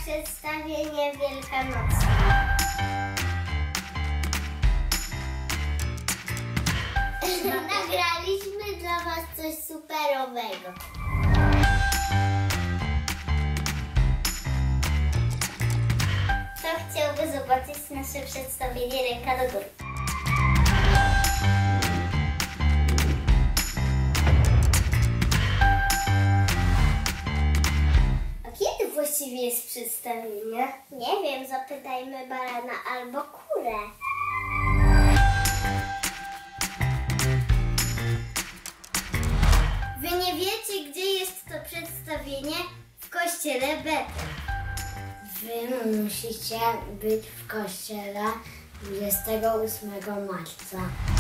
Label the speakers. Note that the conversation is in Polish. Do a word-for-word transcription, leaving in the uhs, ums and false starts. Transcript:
Speaker 1: przedstawienie wielkanocne. Nagraliśmy dla was coś superowego. Kto chciałby zobaczyć nasze przedstawienie, ręka do góry. A kiedy właściwie jest przedstawienie? Nie wiem, zapytajmy barana albo kurę. Wy nie wiecie, gdzie jest to przedstawienie? W kościele Betel.
Speaker 2: Wy musicie być w kościele dwudziestego ósmego marca.